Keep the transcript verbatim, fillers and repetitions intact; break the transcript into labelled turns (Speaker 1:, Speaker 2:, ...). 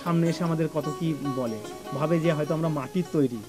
Speaker 1: সামনে এসে আমাদের কত কি বলে, ভাবে যে হয়তো আমরা মাটির তৈরি।